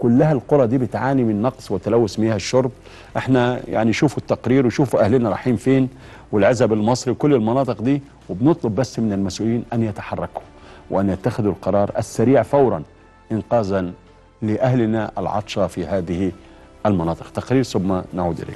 كلها القرى دي بتعاني من نقص وتلوث مياه الشرب. احنا يعني شوفوا التقرير وشوفوا اهلنا رايحين فين، والعزب المصري وكل المناطق دي، وبنطلب بس من المسؤولين ان يتحركوا وان يتخذوا القرار السريع فورا انقاذا لاهلنا العطشة في هذه المناطق. تقرير ثم نعود اليكم.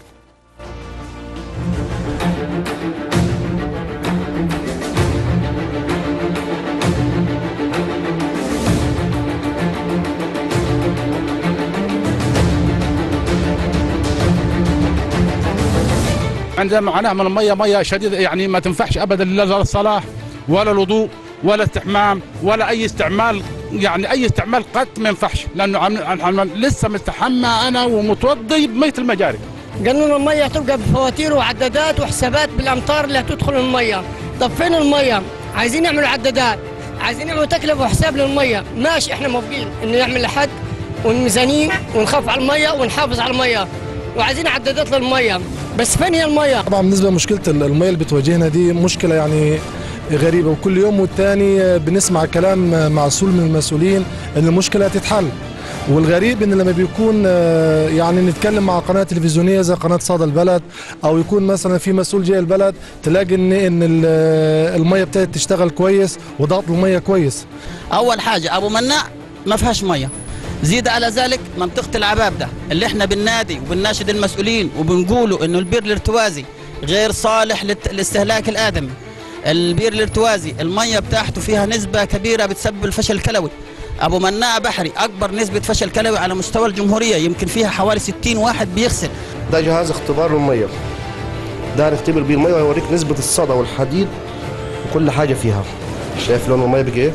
عندنا معاناه من الميه، ميه شديده يعني ما تنفعش ابدا لا للصلاه ولا الوضوء ولا استحمام ولا اي استعمال، يعني اي استعمال قط ما ينفعش، لانه لسه مستحمى انا ومتوضي بميه المجاري. قانون الميه تبقى بفواتير وعدادات وحسابات بالامتار اللي هتدخل الميه. طب فين الميه؟ عايزين يعملوا عدادات، عايزين يعملوا تكلفه وحساب للميه، ماشي احنا موافقين انه يعمل لحد والميزانين ونخاف على الميه ونحافظ على الميه، وعايزين عدادات للميه، بس فين هي الميه؟ طبعا بالنسبه لمشكله الميه اللي بتواجهنا دي مشكله يعني غريبه، وكل يوم والتاني بنسمع كلام معسول من المسؤولين ان المشكله هتتحل. والغريب ان لما بيكون يعني نتكلم مع قناه تلفزيونيه زي قناه صدى البلد، او يكون مثلا في مسؤول جاي البلد، تلاقي ان الميه ابتدت تشتغل كويس وضغط الميه كويس. اول حاجه ابو مناع ما فيهاش ميه، زيد على ذلك منطقه العباب ده اللي احنا بننادي وبنناشد المسؤولين وبنقولوا انه البير الارتوازي غير صالح للاستهلاك الادمي. البير الارتوازي الميه بتاعته فيها نسبه كبيره بتسبب الفشل الكلوي. ابو مناع بحري اكبر نسبه فشل كلوي على مستوى الجمهوريه، يمكن فيها حوالي 60 واحد بيغسل. ده جهاز اختبار للميه، ده هنختبر بيه الميه ويوريك نسبه الصدى والحديد وكل حاجه فيها. شايف لون الميه بقى ايه؟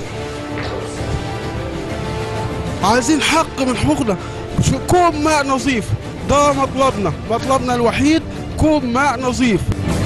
عايزين حق من حقوقنا، كوب ماء نظيف، ده مطلبنا الوحيد، كوب ماء نظيف.